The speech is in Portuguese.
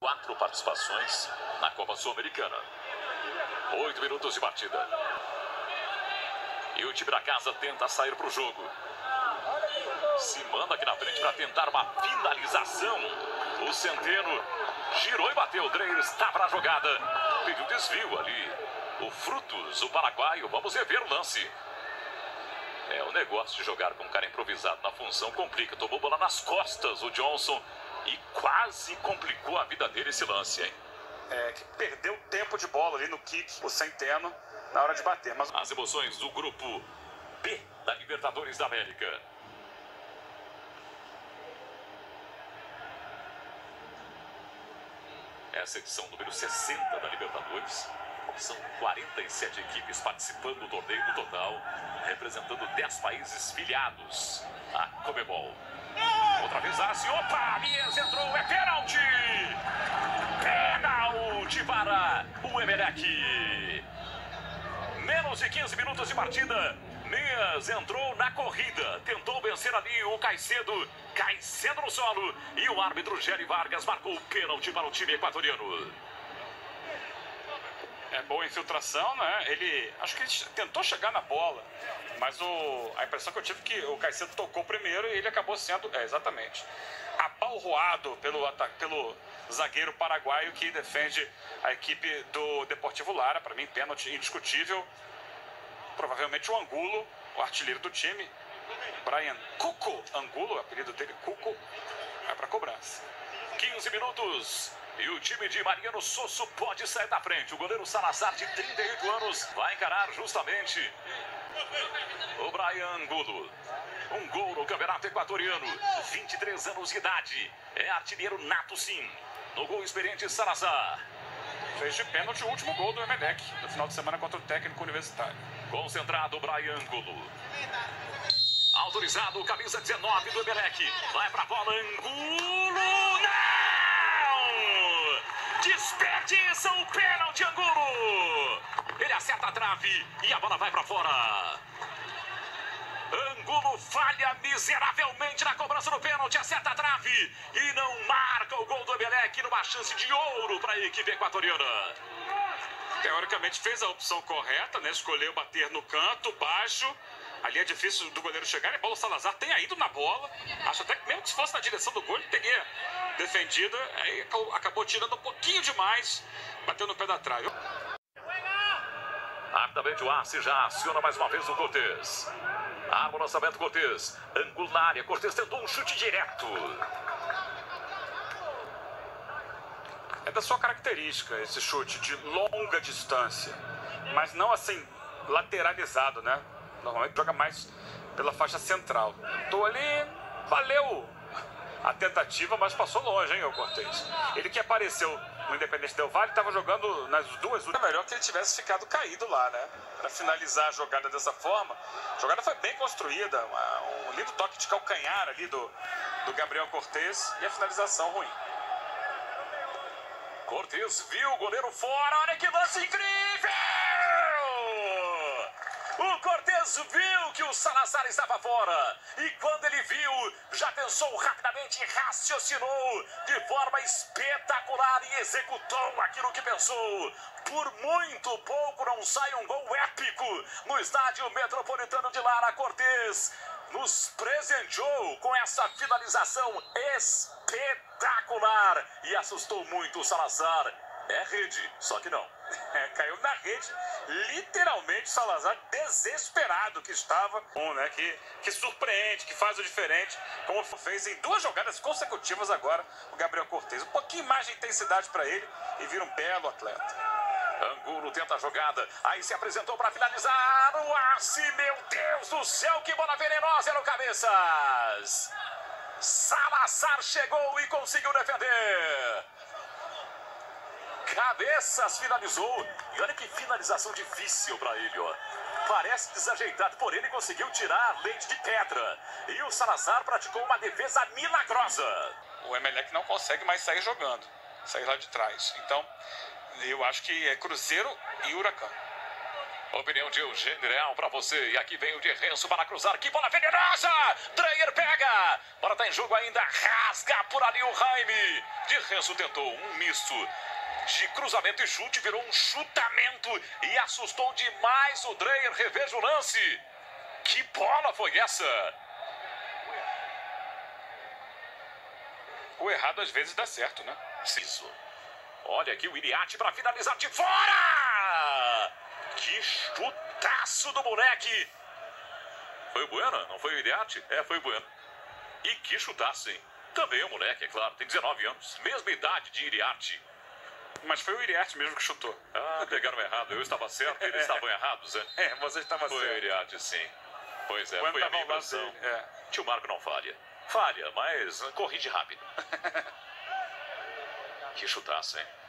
4 participações na Copa Sul-Americana. 8 minutos de partida. E o time da casa tenta sair para o jogo. Se manda aqui na frente para tentar uma finalização. O Centeno girou e bateu. O Dreyer estava na jogada. Pediu desvio ali. O Frutos, o paraguaio. Vamos rever o lance. O negócio de jogar com um cara improvisado na função complica. Tomou bola nas costas o Johnson e quase complicou a vida dele esse lance, hein? Que perdeu tempo de bola ali no kick, o Centeno, na hora de bater. Mas as emoções do grupo B da Libertadores da América. Essa edição número 60 da Libertadores. São 47 equipes participando do torneio no total, representando 10 países filiados à Conmebol. Outra vez Arce, opa, Mies entrou, é pênalti! Pênalti para o Emelec. Menos de 15 minutos de partida. Mies entrou na corrida, tentou vencer ali o Caicedo no solo, e o árbitro Géry Vargas marcou o pênalti para o time equatoriano. Boa infiltração, né? Acho que ele tentou chegar na bola, mas a impressão que eu tive é que o Caicedo tocou primeiro e ele acabou sendo, exatamente, apalroado pelo zagueiro paraguaio que defende a equipe do Deportivo Lara. Para mim, pênalti indiscutível. Provavelmente o Angulo, o artilheiro do time, Brian Cuco Angulo, o apelido dele, Cuco, vai para cobrança. 15 minutos. E o time de Mariano Sosso pode sair da frente. O goleiro Salazar, de 38 anos, vai encarar justamente o Brian Angulo. Um gol no campeonato equatoriano. 23 anos de idade. É artilheiro nato, sim. No gol experiente, Salazar. Fez de pênalti o último gol do Emelec no final de semana contra o técnico universitário. Concentrado, Brian Angulo. Autorizado, camisa 19 do Emelec. Vai pra bola, Angulo. Não! Desperdiça o pênalti, Angulo. Ele acerta a trave e a bola vai pra fora. Angulo falha miseravelmente na cobrança do pênalti, acerta a trave e não marca o gol do Emelec numa chance de ouro para a equipe equatoriana. Teoricamente fez a opção correta, né? Escolheu bater no canto, baixo. Ali é difícil do goleiro chegar, e Paulo Salazar tenha ido na bola. Acho até que mesmo que se fosse na direção do gol, ele teria defendido. Aí acabou tirando um pouquinho demais, bateu no pé da trave. Rapidamente o Arce já aciona mais uma vez o Cortez. Arma o lançamento, Cortez. Ângulo na área, Cortez tentou um chute direto. É da sua característica esse chute de longa distância, mas não assim lateralizado, né? Normalmente joga mais pela faixa central. Tô ali, valeu a tentativa, mas passou longe, hein, o Cortez. Ele que apareceu no Independente Del Valle, estava jogando nas duas últimas. É melhor que ele tivesse ficado caído lá, né? Para finalizar a jogada dessa forma. A jogada foi bem construída, um lindo toque de calcanhar ali do Gabriel Cortez, e a finalização ruim. Cortez viu o goleiro fora, olha que lance incrível! O Cortez viu que o Salazar estava fora. E quando ele viu, já pensou rapidamente e raciocinou de forma espetacular e executou aquilo que pensou. Por muito pouco não sai um gol épico no estádio Metropolitano de Lara. Cortez nos presenteou com essa finalização espetacular e assustou muito o Salazar. É rede, só que não. Caiu na rede, literalmente. Salazar desesperado que estava, né? Que surpreende, que faz o diferente, como fez em duas jogadas consecutivas agora o Gabriel Cortez. Um pouquinho mais de intensidade para ele e vira um belo atleta. Angulo tenta a jogada, aí se apresentou para finalizar o Arce. Meu Deus do céu, que bola venenosa no cabeças. Salazar chegou e conseguiu defender. Cabeças finalizou. E olha que finalização difícil para ele, ó. Parece desajeitado, porém ele conseguiu tirar leite de pedra. E o Salazar praticou uma defesa milagrosa. O Emelec não consegue mais sair jogando, sair lá de trás. Então, eu acho que é Cruzeiro e Huracan. Opinião de Eugênio Leal para você. E aqui vem o de Renzo para cruzar. Que bola venenosa! Dreyer pega! Bola tá em jogo ainda. Rasga por ali o Jaime. De Renzo tentou um misto de cruzamento e chute. Virou um chutamento e assustou demais o Dreyer. Reveja o lance. Que bola foi essa? O errado às vezes dá certo, né? Isso. Olha aqui o Iriarte para finalizar de fora! Que chutaço do moleque! Foi o Bueno, não foi o Iriarte? É, foi o Bueno. E que chutaço, hein? Também o moleque, é claro, tem 19 anos. Mesma idade de Iriarte. Mas foi o Iriarte mesmo que chutou. Ah, pegaram errado. Eu estava certo, eles estavam errados, é? É, você estava certo. Foi o Iriarte, sim. Pois é, Quando foi a minha tava ao lado impressão. dele, é. Tio Marco não falha. Falha, mas corrige rápido. Que chutaço, hein?